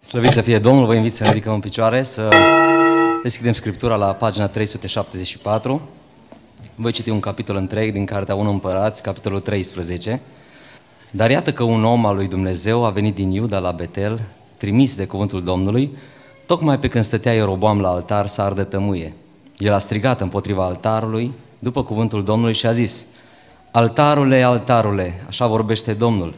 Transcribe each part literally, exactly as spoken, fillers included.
Slăvit să fie Domnul, vă invit să ne ridicăm în picioare, să deschidem Scriptura la pagina trei sute șaptezeci și patru. Voi citi un capitol întreg din Cartea unu Împărați, capitolul treisprezece. Dar iată că un om al lui Dumnezeu a venit din Iuda la Betel, trimis de cuvântul Domnului, tocmai pe când stătea Ieroboam la altar să ardă tămâie. El a strigat împotriva altarului, după cuvântul Domnului, și a zis: Altarule, altarule, așa vorbește Domnul.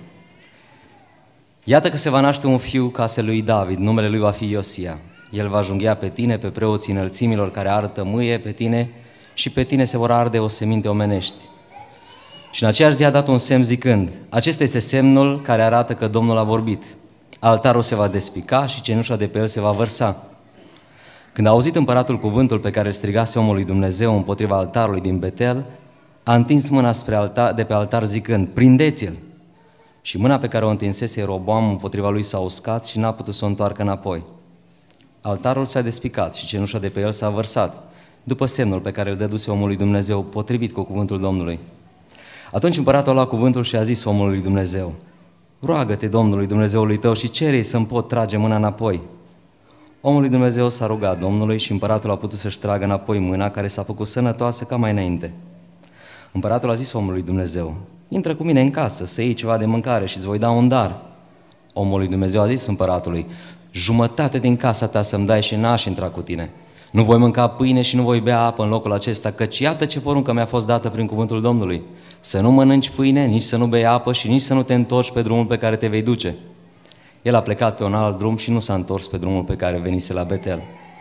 Iată că se va naște un fiu casei lui David, numele lui va fi Iosia. El va junghea pe tine, pe preoții înălțimilor care ardă tămâie pe tine, și pe tine se vor arde o seminte omenești. Și în aceeași zi a dat un semn zicând: acesta este semnul care arată că Domnul a vorbit. Altarul se va despica și cenușa de pe el se va vărsa. Când a auzit împăratul cuvântul pe care îl strigase omul lui Dumnezeu împotriva altarului din Betel, a întins mâna spre altar, de pe altar zicând: prindeți-l! Și mâna pe care o întinsese Ieroboam împotriva lui s-a uscat și n-a putut să o întoarcă înapoi. Altarul s-a despicat și cenușa de pe el s-a vărsat, după semnul pe care îl dăduse omul lui Dumnezeu, potrivit cu cuvântul Domnului. Atunci împăratul a luat cuvântul și a zis omului lui Dumnezeu: roagă-te Domnului Dumnezeului tău și cere-i să-mi pot trage mâna înapoi. Omul lui Dumnezeu s-a rugat Domnului și împăratul a putut să-și tragă înapoi mâna, care s-a făcut sănătoasă ca mai înainte. Împăratul a zis omului lui Dumnezeu: intră cu mine în casă să iei ceva de mâncare și îți voi da un dar. Omul lui Dumnezeu a zis împăratului: jumătate din casa ta să-mi dai și n-aș intra cu tine. Nu voi mânca pâine și nu voi bea apă în locul acesta, căci iată ce poruncă mi-a fost dată prin cuvântul Domnului: să nu mănânci pâine, nici să nu bei apă și nici să nu te întorci pe drumul pe care te vei duce. El a plecat pe un alt drum și nu s-a întors pe drumul pe care venise la Betel.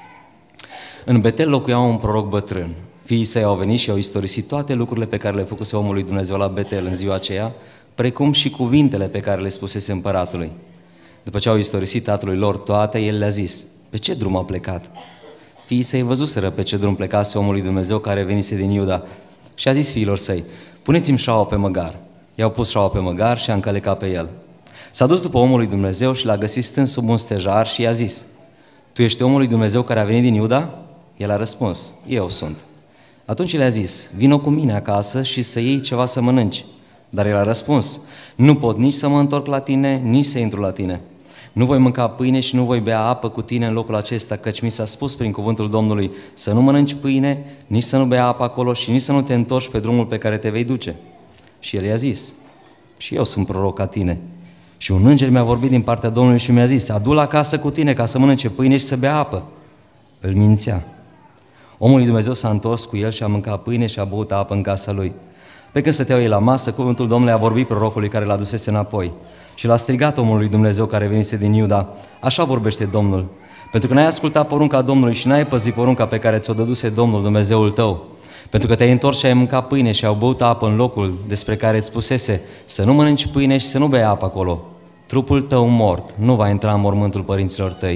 În Betel locuia un proroc bătrân. Fiii săi au venit și au istorisit toate lucrurile pe care le făcuse omul lui Dumnezeu la Betel în ziua aceea, precum și cuvintele pe care le spusese împăratului. După ce au istorisit tatălui lor toate, el le-a zis: pe ce drum a plecat? Fiii săi văzuseră pe ce drum plecase omul lui Dumnezeu care venise din Iuda și a zis fiilor săi: puneți-mi șaua pe măgar. I-au pus șaua pe măgar și a încălecat pe el. S-a dus după omul lui Dumnezeu și l-a găsit stând sub un stejar și i-a zis: tu ești omul lui Dumnezeu care a venit din Iuda? El a răspuns: eu sunt. Atunci le-a zis: vino cu mine acasă și să iei ceva să mănânci. Dar el a răspuns: nu pot nici să mă întorc la tine, nici să intru la tine. Nu voi mânca pâine și nu voi bea apă cu tine în locul acesta, căci mi s-a spus prin cuvântul Domnului să nu mănânci pâine, nici să nu bea apă acolo și nici să nu te întorci pe drumul pe care te vei duce. Și el i-a zis: și eu sunt proroc ca tine. Și un înger mi-a vorbit din partea Domnului și mi-a zis: adu-l acasă cu tine ca să mănânce pâine și să bea apă. Îl mințea. Omul lui Dumnezeu s-a întors cu el și a mâncat pâine și a băut apă în casa lui. Pe când stăteau ei la masă, cuvântul Domnului a vorbit prorocului care l-a dusese înapoi. Și l-a strigat omul lui Dumnezeu care venise din Iuda: așa vorbește Domnul, pentru că n-ai ascultat porunca Domnului și n-ai păzit porunca pe care ți-o dăduse Domnul Dumnezeul tău, pentru că te-ai întors și ai mâncat pâine și au băut apă în locul despre care îți spusese să nu mănânci pâine și să nu bei apă acolo, trupul tău mort nu va intra în mormântul părinților tăi.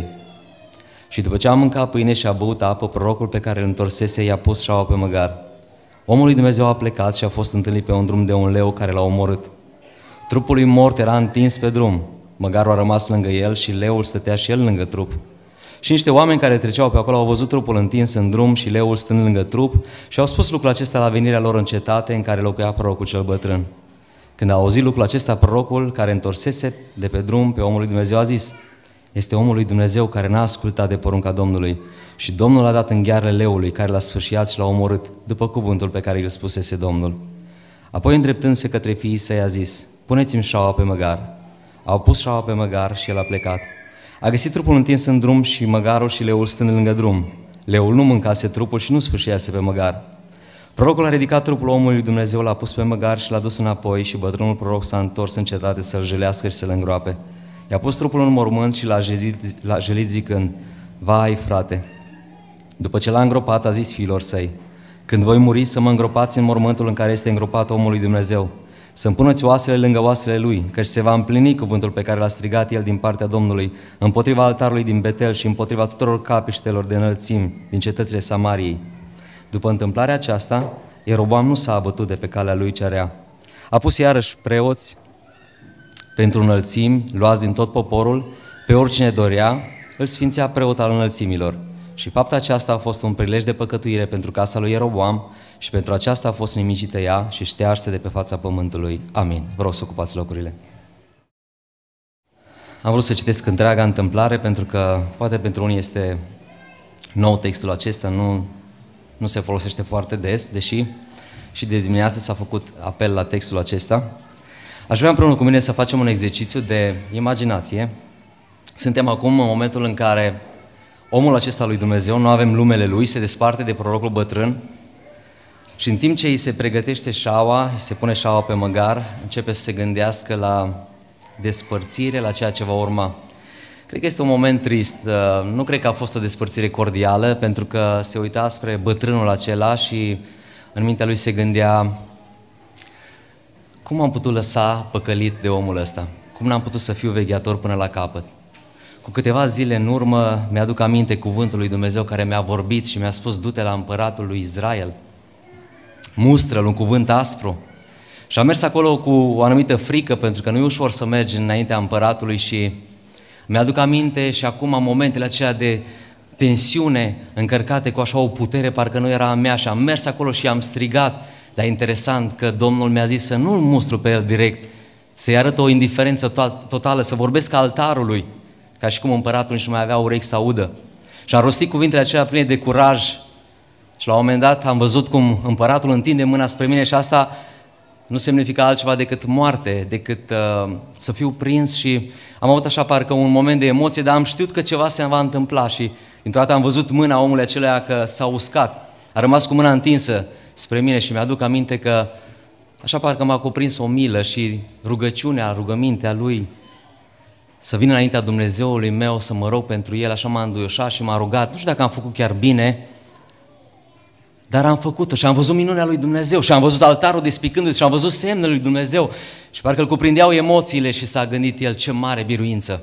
Și după ce a mâncat pâine și a băut apă, prorocul pe care îl întorsese i-a pus șaua pe măgar. Omul lui Dumnezeu a plecat și a fost întâlnit pe un drum de un leu care l-a omorât. Trupul lui mort era întins pe drum, măgarul a rămas lângă el și leul stătea și el lângă trup. Și niște oameni care treceau pe acolo au văzut trupul întins în drum și leul stând lângă trup și au spus lucrul acesta la venirea lor în cetate în care locuia prorocul cel bătrân. Când a auzit lucrul acesta, prorocul care întorsese de pe drum pe omul lui Dumnezeu a zis: este omul lui Dumnezeu care n-a ascultat de porunca Domnului. Și Domnul a dat în ghearele leului, care l-a sfâșiat și l-a omorât, după cuvântul pe care îl spusese Domnul. Apoi, îndreptându-se către fiii săi, a zis: puneți-mi șaua pe măgar. Au pus șaua pe măgar și el a plecat. A găsit trupul întins în drum și măgarul și leul stând lângă drum. Leul nu mâncase trupul și nu sfâșiase pe măgar. Prorocul a ridicat trupul omului lui Dumnezeu, l-a pus pe măgar și l-a dus înapoi și bătrânul proroc s-a întors în cetate să-l jelească și să-l îngroape. I-a pus trupul în mormânt și l-a jelit, l-a jelit zicând: vai, frate! După ce l-a îngropat, a zis fiilor săi: când voi muri, să mă îngropați în mormântul în care este îngropat omul lui Dumnezeu, să-mi puneți oasele lângă oasele lui, căci se va împlini cuvântul pe care l-a strigat el din partea Domnului împotriva altarului din Betel și împotriva tuturor capiștelor de înălțimi din cetățile Samariei. După întâmplarea aceasta, Ieroboam nu s-a abătut de pe calea lui cea rea. A pus iarăși preoți pentru înălțimi, luați din tot poporul, pe oricine dorea, îl sfințea preot al înălțimilor. Și fapta aceasta a fost un prilej de păcătuire pentru casa lui Ieroboam și pentru aceasta a fost nimicită ea și ștearse de pe fața pământului. Amin. Vă rog să ocupați locurile. Am vrut să citesc întreaga întâmplare pentru că poate pentru unii este nou textul acesta, nu, nu se folosește foarte des, deși și de dimineață s-a făcut apel la textul acesta. Aș vrea împreună cu mine să facem un exercițiu de imaginație. Suntem acum în momentul în care omul acesta lui Dumnezeu, nu avem numele lui, se desparte de prorocul bătrân și în timp ce îi se pregătește șaua, îi se pune șaua pe măgar, începe să se gândească la despărțire, la ceea ce va urma. Cred că este un moment trist, nu cred că a fost o despărțire cordială, pentru că se uita spre bătrânul acela și în mintea lui se gândea: cum am putut lăsa păcălit de omul ăsta? Cum n-am putut să fiu vegheator până la capăt? Cu câteva zile în urmă mi-aduc aminte cuvântul lui Dumnezeu care mi-a vorbit și mi-a spus: du-te la împăratul lui Israel, mustră-l, un cuvânt aspru. Și am mers acolo cu o anumită frică, pentru că nu e ușor să mergi înaintea împăratului și mi-aduc aminte și acum momentele acelea de tensiune încărcate cu așa o putere, parcă nu era a mea, și am mers acolo și am strigat. Dar e interesant că Domnul mi-a zis să nu-l mustru pe el direct, să-i arăt o indiferență totală, să vorbesc altarului, ca și cum împăratul nici nu mai avea urechi să audă. Și am rostit cuvintele acelea pline de curaj și la un moment dat am văzut cum împăratul întinde mâna spre mine și asta nu semnifica altceva decât moarte, decât uh, să fiu prins, și am avut așa parcă un moment de emoție, dar am știut că ceva se va întâmpla și dintr-o dată am văzut mâna omului acelea că s-a uscat, a rămas cu mâna întinsă spre mine și mi-aduc aminte că așa parcă m-a cuprins o milă și rugăciunea, rugămintea lui să vin înaintea Dumnezeului meu să mă rog pentru el, așa m-a înduioșat și m-a rugat. Nu știu dacă am făcut chiar bine, dar am făcut-o și am văzut minunea lui Dumnezeu și am văzut altarul despicându-se și am văzut semnele lui Dumnezeu și parcă îl cuprindeau emoțiile și s-a gândit el: ce mare biruință!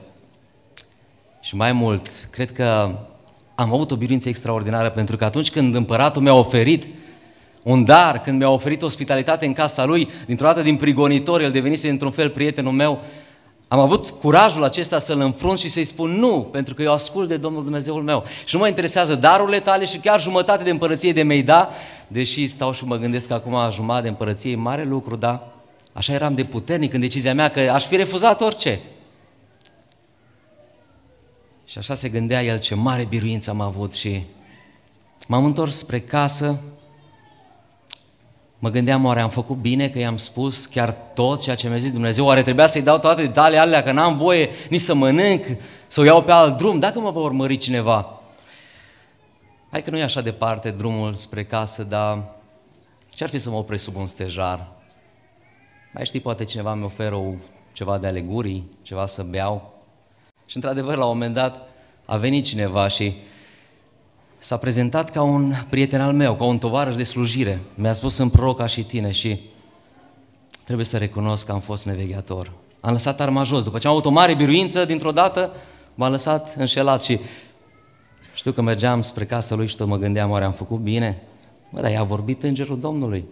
Și mai mult, cred că am avut o biruință extraordinară, pentru că atunci când împăratul mi-a oferit un dar, când mi-a oferit ospitalitate în casa lui, dintr-o dată din prigonitor el devenise într-un fel prietenul meu, am avut curajul acesta să-l înfrunt și să-i spun nu, pentru că eu ascult de Domnul Dumnezeul meu și nu mă interesează darurile tale și chiar jumătate de împărăție de mei da, deși stau și mă gândesc că acum jumătate de împărăție e mare lucru, da? Așa eram de puternic în decizia mea că aș fi refuzat orice. Și așa se gândea el: ce mare biruință am avut. Și m-am întors spre casă. Mă gândeam, oare am făcut bine că i-am spus chiar tot ceea ce mi-a zis Dumnezeu? Oare trebuia să-i dau toate detaliile alea, că n-am voie nici să mănânc, să o iau pe alt drum? Dacă mă va urmări cineva? Hai că nu e așa departe drumul spre casă, dar ce-ar fi să mă opresc sub un stejar? Mai știi, poate cineva mi oferă o, ceva de ale gurii, ceva să beau. Și într-adevăr, la un moment dat a venit cineva și s-a prezentat ca un prieten al meu, ca un tovarăș de slujire. Mi-a spus: sunt proroc ca și tine. Și trebuie să recunosc că am fost nevegheator. Am lăsat arma jos. După ce am avut o mare biruință, dintr-o dată m-am lăsat înșelat și știu că mergeam spre casa lui și tot mă gândeam: oare am făcut bine? Bă, dar i-a vorbit îngerul Domnului.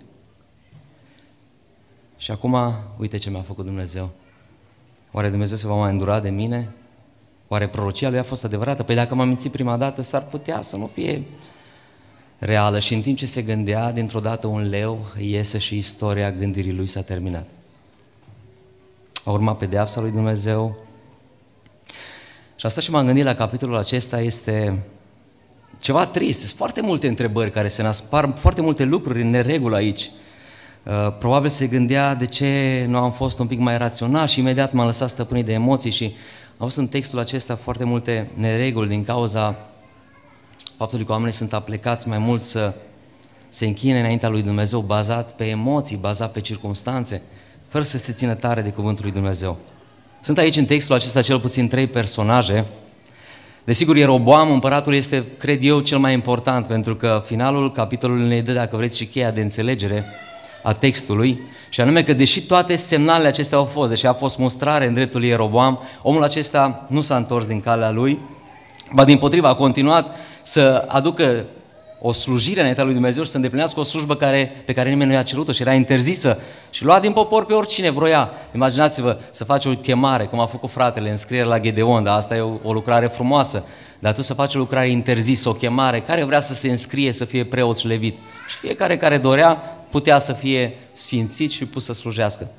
Și acum, uite ce mi-a făcut Dumnezeu. Oare Dumnezeu se va mai îndura de mine? Oare prorocia lui a fost adevărată? Păi dacă m-am mințit prima dată, s-ar putea să nu fie reală. Și în timp ce se gândea, dintr-o dată un leu iese și istoria gândirii lui s-a terminat. A urmat pedeapsa lui Dumnezeu. Și asta, și m-am gândit la capitolul acesta, este ceva trist. Sunt foarte multe întrebări care se nasc, par foarte multe lucruri în neregulă aici. Probabil se gândea de ce nu am fost un pic mai rațional și imediat m-am lăsat stăpânit de emoții și am văzut în textul acesta foarte multe nereguli din cauza faptului că oamenii sunt aplecați mai mult să se închine înaintea lui Dumnezeu, bazat pe emoții, bazat pe circumstanțe, fără să se țină tare de cuvântul lui Dumnezeu. Sunt aici în textul acesta cel puțin trei personaje. Desigur, Ieroboam, împăratul, este, cred eu, cel mai important, pentru că finalul capitolului ne dă, dacă vreți, și cheia de înțelegere a textului, și anume că deși toate semnalele acestea au fost, deși a fost mustrare în dreptul lui Ieroboam, omul acesta nu s-a întors din calea lui, ba dimpotrivă a continuat să aducă o slujire înaintea lui Dumnezeu și să îndeplinească o slujbă care, pe care nimeni nu i-a cerut-o și era interzisă și lua din popor pe oricine vroia. Imaginați-vă să faci o chemare, cum a făcut fratele, înscriere la Gedeon, dar asta e o, o lucrare frumoasă, dar tu să faci o lucrare interzisă, o chemare, care vrea să se înscrie să fie preot și levit și fiecare care dorea putea să fie sfințit și pus să slujească.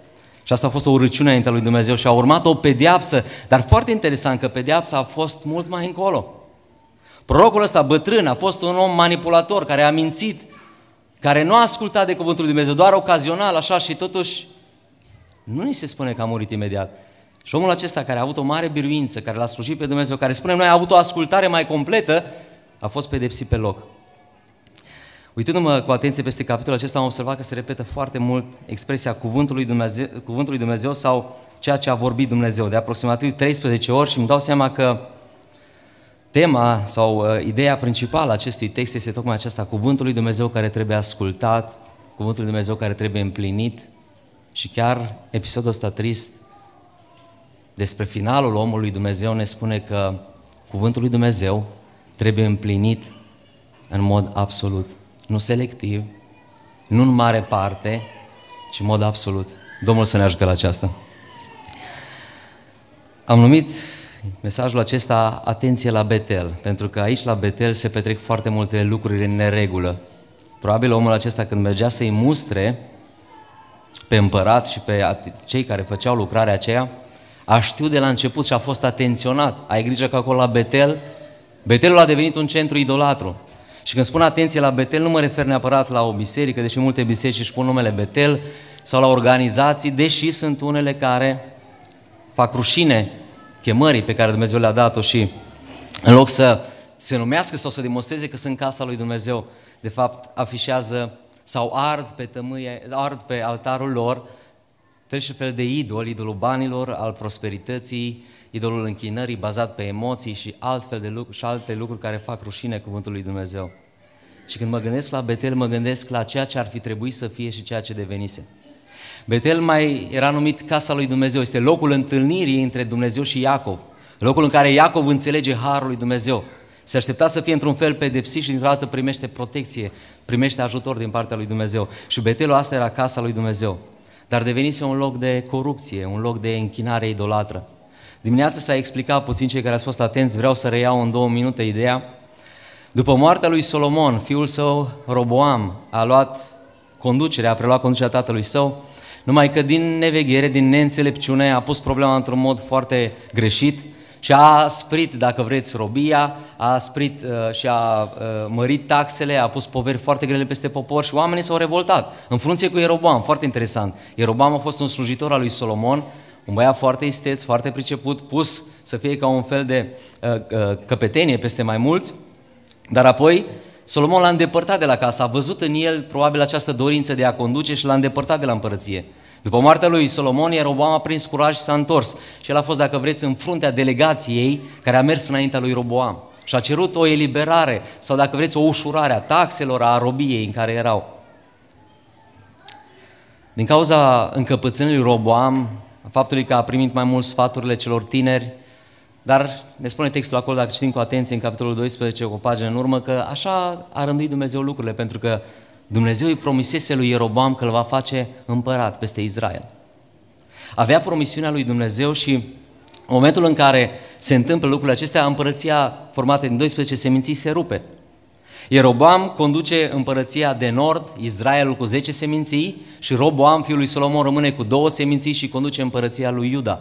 Și asta a fost o urăciune înaintea lui Dumnezeu și a urmat o pedeapsă, dar foarte interesant că pedeapsa a fost mult mai încolo. Prorocul ăsta bătrân a fost un om manipulator care a mințit, care nu a ascultat de cuvântul lui Dumnezeu, doar ocazional, așa, și totuși nu ni se spune că a murit imediat. Și omul acesta care a avut o mare biruință, care l-a slujit pe Dumnezeu, care spune noi a avut o ascultare mai completă, a fost pedepsit pe loc. Uitându-mă cu atenție peste capitolul acesta, am observat că se repetă foarte mult expresia cuvântul lui Dumnezeu, cuvântul lui Dumnezeu sau ceea ce a vorbit Dumnezeu, de aproximativ treisprezece ori, și îmi dau seama că tema sau uh, ideea principală a acestui text este tocmai aceasta, cuvântul lui Dumnezeu care trebuie ascultat, cuvântul lui Dumnezeu care trebuie împlinit. Și chiar episodul ăsta trist despre finalul omului lui Dumnezeu ne spune că cuvântul lui Dumnezeu trebuie împlinit în mod absolut, nu selectiv, nu în mare parte, ci în mod absolut. Domnul să ne ajute la aceasta. Am numit mesajul acesta Atenție la Betel, pentru că aici la Betel se petrec foarte multe lucruri în neregulă. Probabil omul acesta când mergea să-i mustre pe împărat și pe cei care făceau lucrarea aceea, a știut de la început și a fost atenționat. Ai grijă că acolo la Betel, Betelul a devenit un centru idolatru. Și când spun atenție la Betel, nu mă refer neapărat la o biserică, deși multe biserici își pun numele Betel, sau la organizații, deși sunt unele care fac rușine chemării pe care Dumnezeu le-a dat-o și în loc să se numească sau să demonstreze că sunt casa lui Dumnezeu, de fapt afișează sau ard pe tămâie, ard pe altarul lor fel și fel de idol, idolul banilor, al prosperității, idolul închinării bazat pe emoții și altfel de lucruri și alte lucruri care fac rușine cuvântului lui Dumnezeu. Și când mă gândesc la Betel, mă gândesc la ceea ce ar fi trebuit să fie și ceea ce devenise. Betel mai era numit casa lui Dumnezeu, este locul întâlnirii între Dumnezeu și Iacov, locul în care Iacov înțelege harul lui Dumnezeu. Se aștepta să fie într-un fel pedepsit și dintr-o dată primește protecție, primește ajutor din partea lui Dumnezeu. Și Betelul asta era casa lui Dumnezeu. Dar devenise un loc de corupție, un loc de închinare idolatră. Dimineața s-a explicat puțin, cei care ați fost atenți, vreau să reiau în două minute ideea. După moartea lui Solomon, fiul său Roboam a luat conducerea, a preluat conducerea tatălui său, numai că din neveghere, din neînțelepciune a pus problema într-un mod foarte greșit și a asprit, dacă vreți, robia, a asprit uh, și a uh, mărit taxele, a pus poveri foarte grele peste popor și oamenii s-au revoltat, în frunție cu Ieroboam, foarte interesant. Ieroboam a fost un slujitor al lui Solomon, un băiat foarte isteț, foarte priceput, pus să fie ca un fel de uh, uh, căpetenie peste mai mulți, dar apoi Solomon l-a îndepărtat de la casă, a văzut în el probabil această dorință de a conduce și l-a îndepărtat de la împărăție. După moartea lui Solomon, Ieroboam a prins curaj și s-a întors. Și el a fost, dacă vreți, în fruntea delegației care a mers înaintea lui Roboam. Și a cerut o eliberare sau, dacă vreți, o ușurare a taxelor, a robiei în care erau. Din cauza încăpățânării lui Roboam, a faptului că a primit mai mult sfaturile celor tineri, dar ne spune textul acolo, dacă citim cu atenție în capitolul doisprezece, cu o pagină în urmă, că așa a rânduit Dumnezeu lucrurile, pentru că Dumnezeu îi promisese lui Ieroboam că îl va face împărat peste Israel. Avea promisiunea lui Dumnezeu și în momentul în care se întâmplă lucrurile acestea, împărăția formată din doisprezece seminții se rupe. Ieroboam conduce împărăția de nord, Israelul cu zece seminții, și Roboam, fiul lui Solomon, rămâne cu două seminții și conduce împărăția lui Iuda.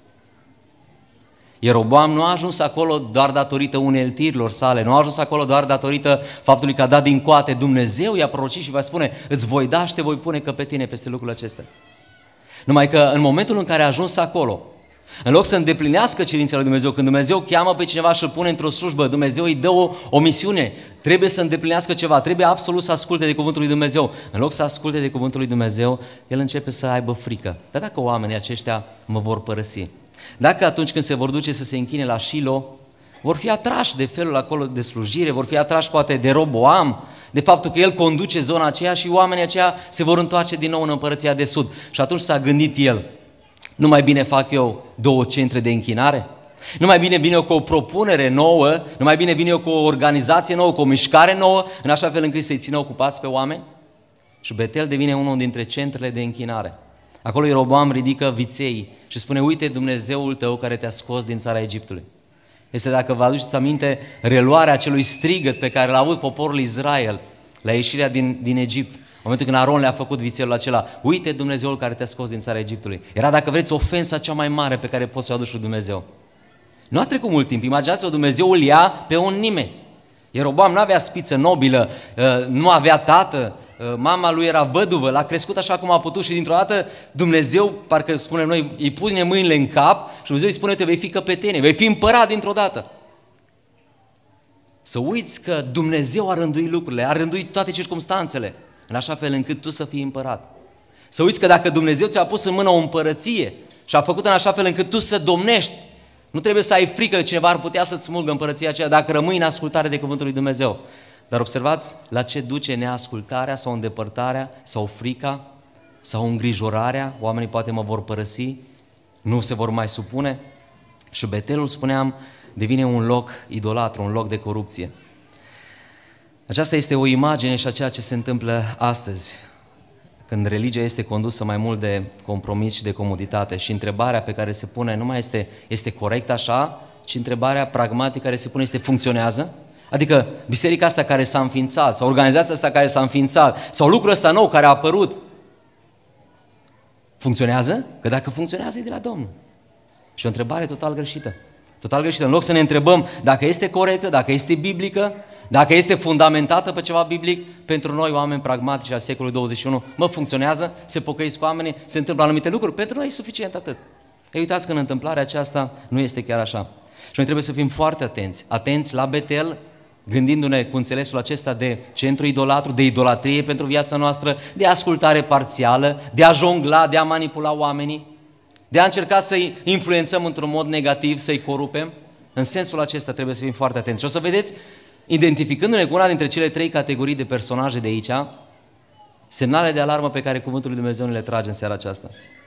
Ieroboam nu a ajuns acolo doar datorită uneltirilor sale, nu a ajuns acolo doar datorită faptului că a dat din coate. Dumnezeu i-a prorocit și va spune, îți voi da și te voi pune căpetenie peste lucrurile acestea. Numai că în momentul în care a ajuns acolo, în loc să îndeplinească cerințele lui Dumnezeu, când Dumnezeu cheamă pe cineva și îl pune într-o slujbă, Dumnezeu îi dă o, o misiune, trebuie să îndeplinească ceva, trebuie absolut să asculte de cuvântul lui Dumnezeu. În loc să asculte de cuvântul lui Dumnezeu, el începe să aibă frică. Dar dacă oamenii aceștia mă vor părăsi? Dacă atunci când se vor duce să se închine la Shilo, vor fi atrași de felul acolo de slujire, vor fi atrași poate de Roboam, de faptul că el conduce zona aceea și oamenii aceia se vor întoarce din nou în împărăția de sud. Și atunci s-a gândit el, nu mai bine fac eu două centre de închinare? Nu mai bine vin eu cu o propunere nouă? Nu mai bine vin eu cu o organizație nouă, cu o mișcare nouă, în așa fel încât să-i țină ocupați pe oameni? Și Betel devine unul dintre centrele de închinare. Acolo Ieroboam ridică viței și spune, uite Dumnezeul tău care te-a scos din țara Egiptului. Este, dacă vă aduceți aminte, reluarea acelui strigăt pe care l-a avut poporul Israel la ieșirea din, din Egipt. În momentul când Aron le-a făcut vițelul acela, uite Dumnezeul care te-a scos din țara Egiptului. Era, dacă vreți, ofensa cea mai mare pe care poți să o aduci lui Dumnezeu. Nu a trecut mult timp, imaginați-vă, Dumnezeu îl ia pe un nimeni. Ieroboam nu avea spiță nobilă, nu avea tată, mama lui era văduvă, l-a crescut așa cum a putut și dintr-o dată Dumnezeu, parcă spunem noi, îi pune mâinile în cap și Dumnezeu îi spune, te vei fi căpetenie, vei fi împărat dintr-o dată. Să uiți că Dumnezeu a rânduit lucrurile, a rânduit toate circumstanțele, în așa fel încât tu să fii împărat. Să uiți că dacă Dumnezeu ți-a pus în mână o împărăție și a făcut în așa fel încât tu să domnești, nu trebuie să ai frică că cineva ar putea să-ți smulgă împărăția aceea dacă rămâi în ascultare de cuvântul lui Dumnezeu. Dar observați la ce duce neascultarea sau îndepărtarea sau frica sau îngrijorarea. Oamenii poate mă vor părăsi, nu se vor mai supune. Și Betelul, spuneam, devine un loc idolatru, un loc de corupție. Aceasta este o imagine și a ceea ce se întâmplă astăzi, când religia este condusă mai mult de compromis și de comoditate și întrebarea pe care se pune nu mai este, este corect așa, ci întrebarea pragmatică care se pune este funcționează? Adică biserica asta care s-a înființat, sau organizația asta care s-a înființat, sau lucrul ăsta nou care a apărut, funcționează? Că dacă funcționează e de la Domnul. Și o întrebare total greșită. Total greșită. În loc să ne întrebăm dacă este corectă, dacă este biblică, dacă este fundamentată pe ceva biblic, pentru noi, oameni pragmatici al secolului douăzeci și unu, mă, funcționează, se pocăiesc cu oamenii, se întâmplă anumite lucruri, pentru noi e suficient atât. Ei, uitați că în întâmplarea aceasta nu este chiar așa. Și noi trebuie să fim foarte atenți, atenți la Betel, gândindu-ne cu înțelesul acesta de centru idolatru, de idolatrie pentru viața noastră, de ascultare parțială, de a jongla, de a manipula oamenii, de a încerca să-i influențăm într-un mod negativ, să-i corupem. În sensul acesta trebuie să fim foarte atenți. Și o să vedeți, identificându-ne cu una dintre cele trei categorii de personaje de aici, semnale de alarmă pe care Cuvântul lui Dumnezeu ne le trage în seara aceasta.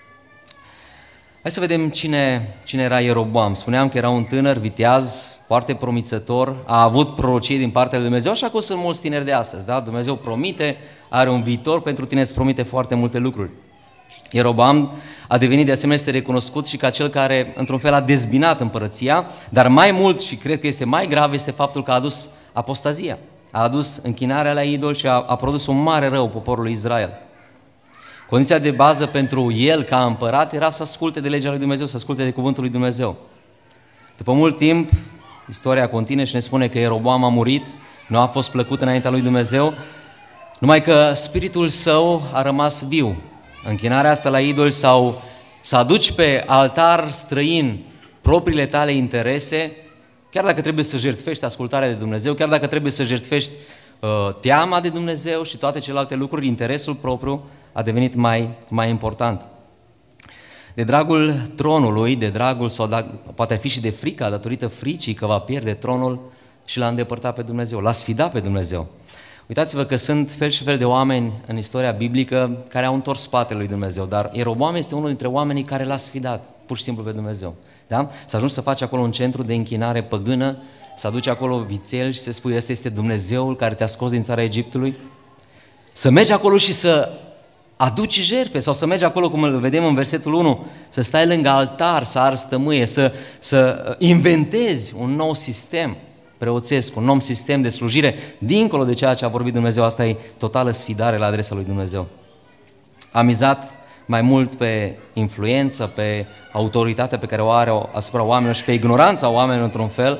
Hai să vedem cine, cine era Ieroboam. Spuneam că era un tânăr viteaz, foarte promițător, a avut prorocii din partea lui Dumnezeu, așa cum sunt mulți tineri de astăzi. Da? Dumnezeu promite, are un viitor pentru tine, îți promite foarte multe lucruri. Ieroboam a devenit de asemenea este recunoscut și ca cel care într-un fel a dezbinat împărăția, dar mai mult și cred că este mai grav este faptul că a adus apostazia, a adus închinarea la idol și a, a produs un mare rău poporului Israel. Condiția de bază pentru el ca împărat era să asculte de legea lui Dumnezeu, să asculte de cuvântul lui Dumnezeu. După mult timp, istoria continuă și ne spune că Ieroboam a murit, nu a fost plăcut înaintea lui Dumnezeu, numai că spiritul său a rămas viu. Închinarea asta la idol sau să aduci pe altar străin propriile tale interese, chiar dacă trebuie să jertfești ascultarea de Dumnezeu, chiar dacă trebuie să jertfești uh, teama de Dumnezeu și toate celelalte lucruri, interesul propriu a devenit mai, mai important. De dragul tronului, de dragul, sau da, poate fi și de frică, datorită fricii că va pierde tronul, și l-a îndepărtat pe Dumnezeu, l-a sfidat pe Dumnezeu. Uitați-vă că sunt fel și fel de oameni în istoria biblică care au întors spatele lui Dumnezeu, dar Ieroboam este unul dintre oamenii care l-a sfidat, pur și simplu, pe Dumnezeu. Da? Să ajungi să faci acolo un centru de închinare păgână, să aduci acolo vițel și să spui, ăsta este Dumnezeul care te-a scos din țara Egiptului, să mergi acolo și să aduci jertfe sau să mergi acolo, cum îl vedem în versetul unu, să stai lângă altar, să arzi tămâie, să, să inventezi un nou sistem preoțesc, un nou sistem de slujire, dincolo de ceea ce a vorbit Dumnezeu. Asta e totală sfidare la adresa lui Dumnezeu. A mizat mai mult pe influență, pe autoritatea pe care o are asupra oamenilor și pe ignoranța oamenilor într-un fel.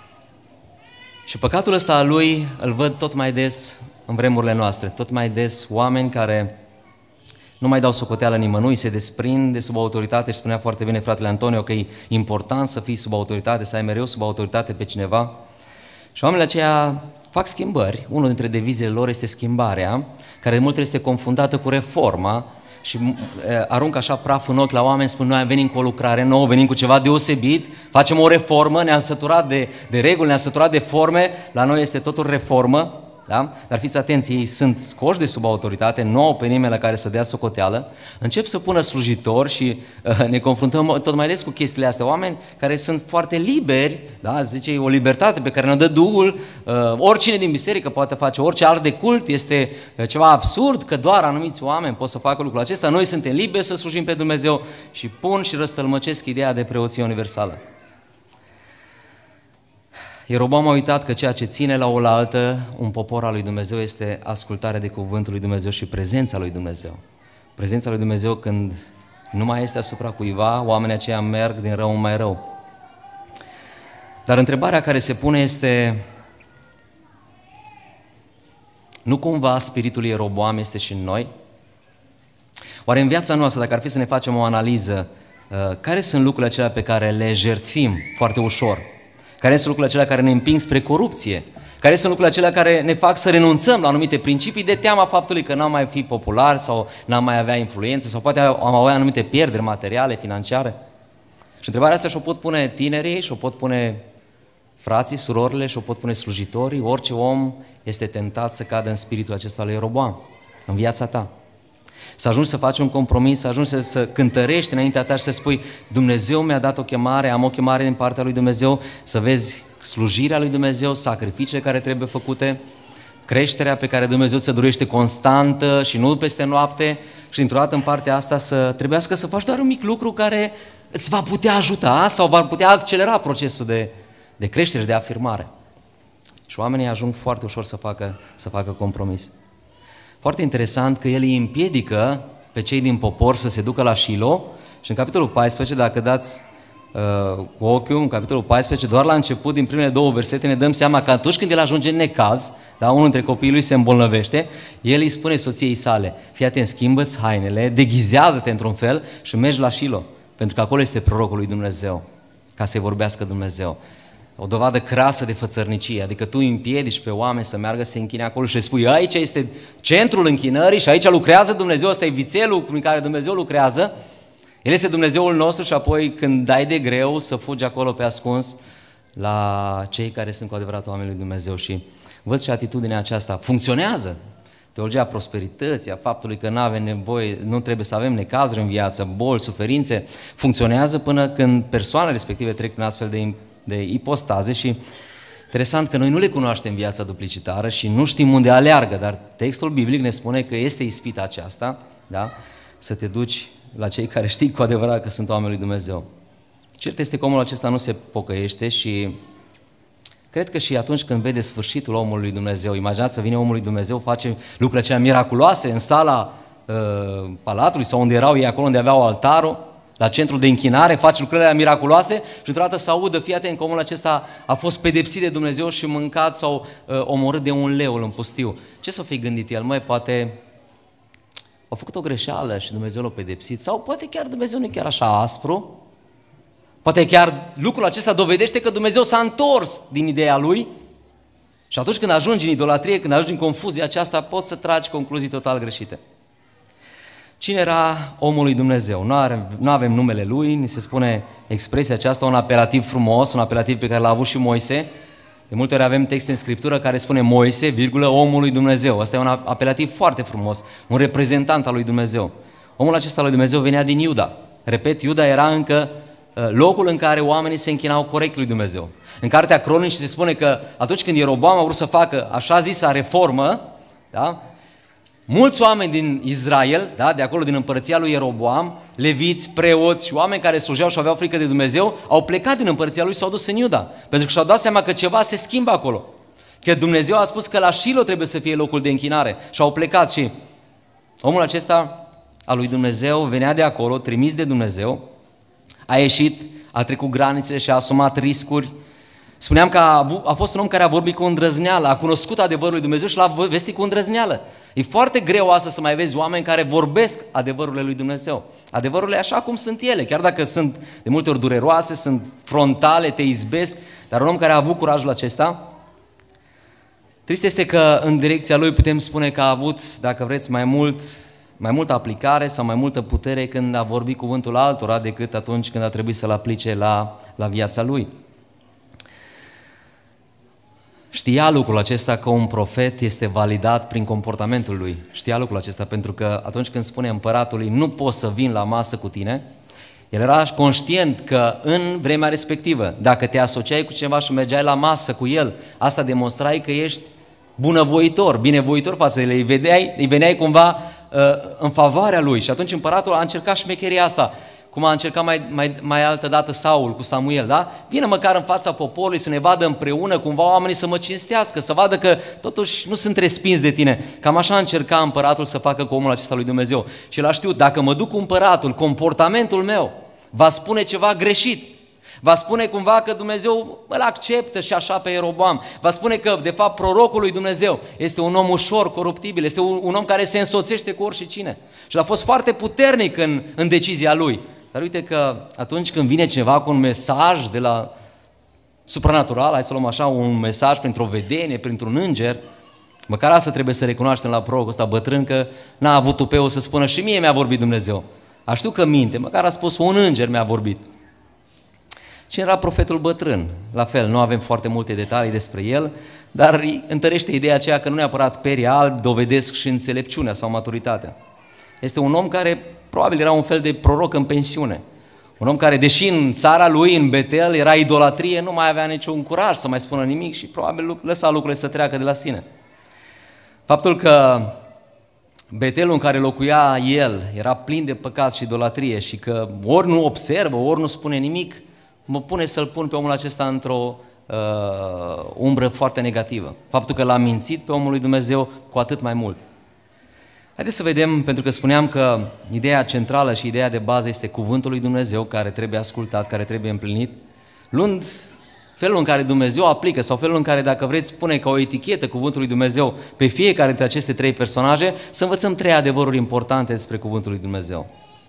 Și păcatul ăsta al lui îl văd tot mai des în vremurile noastre, tot mai des oameni care nu mai dau socoteală nimănui, se desprind de sub autoritate și spunea foarte bine fratele Antonio că e important să fii sub autoritate, să ai mereu sub autoritate pe cineva. Și oamenii aceia fac schimbări. Unul dintre devizele lor este schimbarea, care de multe ori este confundată cu reforma și aruncă așa praf în ochi la oameni, spun noi venim cu o lucrare nouă, venim cu ceva deosebit, facem o reformă, ne-am săturat de, de reguli, ne-am săturat de forme, la noi este totul reformă. Da? Dar fiți atenți, ei sunt scoși de sub autoritate, nu au pe nimeni la care să dea socoteală, încep să pună slujitori și uh, ne confruntăm tot mai des cu chestiile astea, oameni care sunt foarte liberi, da? Zice, o libertate pe care ne-o dă Duhul, uh, oricine din biserică poate face orice art de cult, este uh, ceva absurd că doar anumiți oameni pot să facă lucrul acesta, noi suntem liberi să slujim pe Dumnezeu și pun și răstălmăcesc ideea de preoție universală. Ieroboam a uitat că ceea ce ține la oaltă un popor al lui Dumnezeu este ascultarea de cuvântul lui Dumnezeu și prezența lui Dumnezeu. Prezența lui Dumnezeu când nu mai este asupra cuiva, oamenii aceia merg din rău în mai rău. Dar întrebarea care se pune este, nu cumva spiritul lui Ieroboam este și în noi? Oare în viața noastră, dacă ar fi să ne facem o analiză, care sunt lucrurile acelea pe care le jertfim foarte ușor? Care sunt lucrurile acelea care ne împing spre corupție? Care sunt lucrurile acelea care ne fac să renunțăm la anumite principii de teama faptului că n-am mai fi popular sau n-am mai avea influență sau poate am avea anumite pierderi materiale, financiare? Și întrebarea asta și-o pot pune tinerii, și-o pot pune frații, surorile, și-o pot pune slujitorii. Orice om este tentat să cadă în spiritul acesta al lui Ieroboam, în viața ta. Să ajungi să faci un compromis, să ajungi să, să cântărești înaintea ta și să spui, Dumnezeu mi-a dat o chemare, am o chemare din partea lui Dumnezeu, să vezi slujirea lui Dumnezeu, sacrificiile care trebuie făcute, creșterea pe care Dumnezeu ți-o dorește constantă și nu peste noapte, și dintr-o dată în partea asta să trebuiască să faci doar un mic lucru care îți va putea ajuta sau va putea accelera procesul de, de creștere și de afirmare. Și oamenii ajung foarte ușor să facă, să facă compromis. Foarte interesant că el îi împiedică pe cei din popor să se ducă la Shilo și în capitolul paisprezece, dacă dați uh, cu ochiul, în capitolul paisprezece, doar la început, din primele două versete, ne dăm seama că atunci când el ajunge în necaz, da, unul dintre copiii lui se îmbolnăvește, el îi spune soției sale, fii atent, schimbă-ți hainele, deghizează-te într-un fel și mergi la Shilo, pentru că acolo este prorocul lui Dumnezeu, ca să-i vorbească Dumnezeu. O dovadă crasă de fățărnicie, adică tu împiedici pe oameni să meargă să se închine acolo și spui, aici este centrul închinării și aici lucrează Dumnezeu, ăsta e vițelul prin care Dumnezeu lucrează, El este Dumnezeul nostru și apoi când dai de greu să fugi acolo pe ascuns la cei care sunt cu adevărat oamenii lui Dumnezeu. Și văd și atitudinea aceasta, funcționează. Teologia prosperității, a faptului că nu avem nevoie, nu trebuie să avem necazuri în viață, boli, suferințe, funcționează până când persoanele respective trec prin astfel de de ipostaze și interesant că noi nu le cunoaștem viața duplicitară și nu știm unde aleargă, dar textul biblic ne spune că este ispita aceasta, da? Să te duci la cei care știi cu adevărat că sunt oameni lui Dumnezeu. Cert este că omul acesta nu se pocăiește și cred că și atunci când vede sfârșitul omului lui Dumnezeu, imaginați să vine omul lui Dumnezeu, face lucrurile acelea miraculoase în sala uh, palatului sau unde erau ei, acolo unde aveau altarul, la centrul de închinare, face lucrurile miraculoase și într-o dată să audă, fii atent că omul acesta a fost pedepsit de Dumnezeu și mâncat sau uh, omorât de un leu în pustiu. Ce s-o fi gândit el? Măi, poate a făcut o greșeală și Dumnezeu l-a pedepsit sau poate chiar Dumnezeu nu e chiar așa aspru, poate chiar lucrul acesta dovedește că Dumnezeu s-a întors din ideea lui și atunci când ajungi în idolatrie, când ajungi în confuzia aceasta, poți să tragi concluzii total greșite. Cine era omul lui Dumnezeu? Nu, are, nu avem numele lui, ni se spune expresia aceasta, un apelativ frumos, un apelativ pe care l-a avut și Moise. De multe ori avem texte în Scriptură care spune Moise, virgulă, omul lui Dumnezeu. Asta e un apelativ foarte frumos, un reprezentant al lui Dumnezeu. Omul acesta al lui Dumnezeu venea din Iuda. Repet, Iuda era încă locul în care oamenii se închinau corect lui Dumnezeu. În Cartea Cronici se spune că atunci când Ieroboam a vrut să facă așa zisa reformă, da? Mulți oameni din Israel, da, de acolo din împărăția lui Ieroboam, leviți, preoți și oameni care slujeau și aveau frică de Dumnezeu, au plecat din împărăția lui și s-au dus în Iuda, pentru că și-au dat seama că ceva se schimbă acolo, că Dumnezeu a spus că la Shilo trebuie să fie locul de închinare și au plecat și omul acesta al lui Dumnezeu venea de acolo, trimis de Dumnezeu, a ieșit, a trecut granițele și a asumat riscuri. Spuneam că a, a fost un om care a vorbit cu îndrăzneală, a cunoscut adevărul lui Dumnezeu și l-a vestit cu îndrăzneală. E foarte greu astăzi să mai vezi oameni care vorbesc adevărurile lui Dumnezeu. Adevărurile așa cum sunt ele, chiar dacă sunt de multe ori dureroase, sunt frontale, te izbesc, dar un om care a avut curajul acesta, trist este că în direcția lui putem spune că a avut, dacă vreți, mai mult, mai multă aplicare sau mai multă putere când a vorbit cuvântul altora decât atunci când a trebuit să-l aplice la, la viața lui. Știa lucrul acesta că un profet este validat prin comportamentul lui. Știa lucrul acesta pentru că atunci când spune împăratului nu poți să vin la masă cu tine, el era conștient că în vremea respectivă, dacă te asociai cu cineva și mergeai la masă cu el, asta demonstrai că ești bunăvoitor, binevoitor față de el, îi, vedeai, îi veneai cumva uh, în favoarea lui. Și atunci împăratul a încercat șmecheria asta. cum a încercat mai, mai, mai altă dată Saul cu Samuel, da? Vină măcar în fața poporului să ne vadă împreună, cumva oamenii să mă cinstească, să vadă că totuși nu sunt respins de tine. Cam așa încerca împăratul să facă cu omul acesta lui Dumnezeu. Și el a știut, dacă mă duc cu împăratul, comportamentul meu va spune ceva greșit. Va spune cumva că Dumnezeu îl acceptă și așa pe Ieroboam. Va spune că, de fapt, prorocul lui Dumnezeu este un om ușor, coruptibil, este un, un om care se însoțește cu oricine. Și a fost foarte puternic în, în decizia lui. Dar uite că atunci când vine cineva cu un mesaj de la supranatural, hai să luăm așa, un mesaj printr-o vedenie, printr-un înger, măcar asta trebuie să recunoaștem la prorocul ăsta bătrân, că n-a avut tupeul să spună și mie mi-a vorbit Dumnezeu. A știu că minte, măcar a spus un înger mi-a vorbit. Cine era profetul bătrân? La fel, nu avem foarte multe detalii despre el, dar întărește ideea aceea că nu neapărat perii albi dovedesc și înțelepciunea sau maturitatea. Este un om care probabil era un fel de proroc în pensiune. Un om care, deși în țara lui, în Betel, era idolatrie, nu mai avea niciun curaj să mai spună nimic și probabil lăsa lucrurile să treacă de la sine. Faptul că Betelul în care locuia el era plin de păcat și idolatrie și că ori nu observă, ori nu spune nimic, mă pune să-l pun pe omul acesta într-o uh, umbră foarte negativă. Faptul că l-a mințit pe omul lui Dumnezeu cu atât mai mult. Haideți să vedem, pentru că spuneam că ideea centrală și ideea de bază este cuvântul lui Dumnezeu care trebuie ascultat, care trebuie împlinit, luând felul în care Dumnezeu aplică sau felul în care, dacă vreți, pune ca o etichetă cuvântul lui Dumnezeu pe fiecare dintre aceste trei personaje, să învățăm trei adevăruri importante despre cuvântul lui Dumnezeu.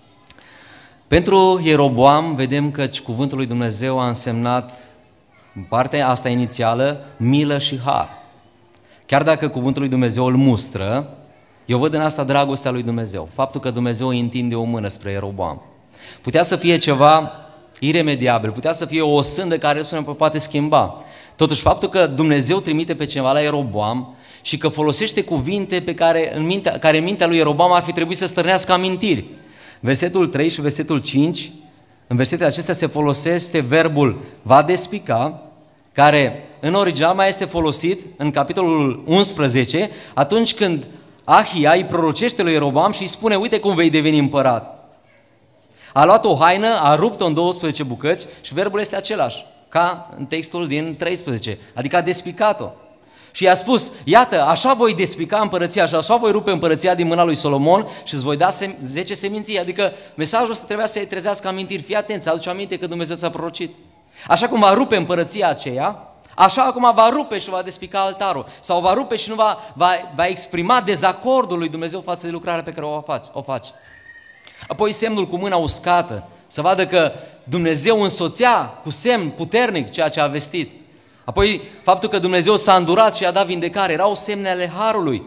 Pentru Ieroboam vedem că cuvântul lui Dumnezeu a însemnat, în partea asta inițială, milă și har. Chiar dacă cuvântul lui Dumnezeu îl mustră, eu văd în asta dragostea lui Dumnezeu, faptul că Dumnezeu îi întinde o mână spre Ieroboam. Putea să fie ceva iremediabil, putea să fie o sândă care nu se poate schimba. Totuși, faptul că Dumnezeu trimite pe cineva la Ieroboam și că folosește cuvinte pe care în mintea, care în mintea lui Ieroboam ar fi trebuit să stârnească amintiri. Versetul trei și versetul cinci, în versetele acestea se folosește verbul va despica, care în original mai este folosit în capitolul unsprezece, atunci când Ahia îi prorocește lui Ieroboam și îi spune, uite cum vei deveni împărat. A luat o haină, a rupt-o în douăsprezece bucăți și verbul este același, ca în textul din treisprezece, adică a despicat-o. Și i-a spus, iată, așa voi despica împărăția, așa voi rupe împărăția din mâna lui Solomon și îți voi da sem- zece seminții. Adică mesajul ăsta trebuia să-i trezească amintiri. Fii atent, să aduci aminte că Dumnezeu ți-a prorocit. Așa cum va rupe împărăția aceea, așa acum va rupe și va despica altarul. Sau va rupe și nu va, va, va exprima dezacordul lui Dumnezeu față de lucrarea pe care o face. O face. Apoi semnul cu mâna uscată, să vadă că Dumnezeu însoțea cu semn puternic ceea ce a vestit. Apoi faptul că Dumnezeu s-a îndurat și i-a dat vindecare, erau semne ale harului.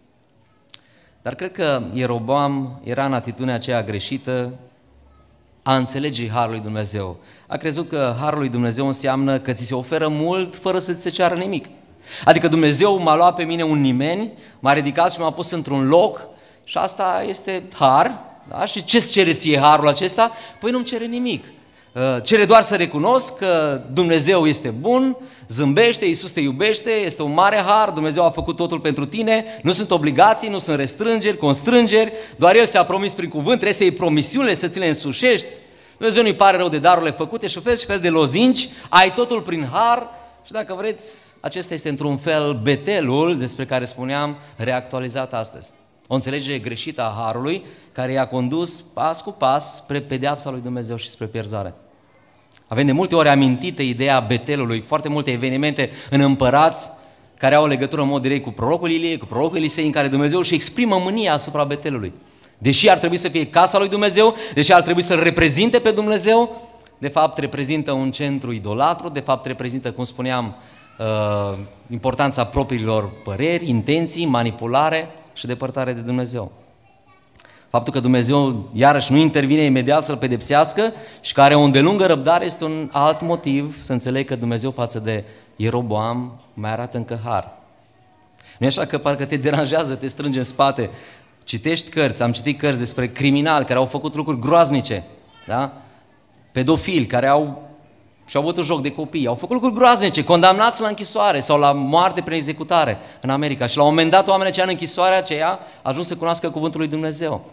Dar cred că Ieroboam era în atitudinea aceea greșită a înțelege harul lui Dumnezeu. A crezut că harul lui Dumnezeu înseamnă că ți se oferă mult fără să ți se ceară nimic. Adică Dumnezeu m-a luat pe mine un nimeni, m-a ridicat și m-a pus într-un loc și asta este har. Da? Și ce-ți cere ție harul acesta? Păi nu-mi cere nimic. Cere doar să recunosc că Dumnezeu este bun, zâmbește, Iisus te iubește, este un mare har, Dumnezeu a făcut totul pentru tine, nu sunt obligații, nu sunt restrângeri, constrângeri, doar El ți-a promis prin cuvânt, trebuie să iei promisiunile, să ți le însușești. Dumnezeu nu-i pare rău de darurile făcute și fel și fel de lozinci, ai totul prin har și dacă vreți, acesta este într-un fel Betelul despre care spuneam, reactualizat astăzi. O înțelegere greșită a harului care i-a condus pas cu pas spre pedeapsa lui Dumnezeu și spre pierzare. Avem de multe ori amintită ideea Betelului, foarte multe evenimente în împărați care au legătură în mod direct cu prorocul Ilie, cu prorocul Elisei, în care Dumnezeu își exprimă mânia asupra Betelului. Deși ar trebui să fie casa lui Dumnezeu, deși ar trebui să-L reprezinte pe Dumnezeu, de fapt reprezintă un centru idolatru, de fapt reprezintă, cum spuneam, importanța propriilor păreri, intenții, manipulare și depărtare de Dumnezeu. Faptul că Dumnezeu iarăși nu intervine imediat să-l pedepsească și că are o îndelungă răbdare este un alt motiv să înțeleg că Dumnezeu față de Ieroboam mai arată încă har. Nu e așa că parcă te deranjează, te strânge în spate, citești cărți, am citit cărți despre criminali care au făcut lucruri groaznice, da? Pedofili care au și-au bătut joc de copii, au făcut lucruri groaznice, condamnați la închisoare sau la moarte prin executare în America și la un moment dat oamenii aceia în închisoarea aceea ajuns să cunoască cuvântul lui Dumnezeu.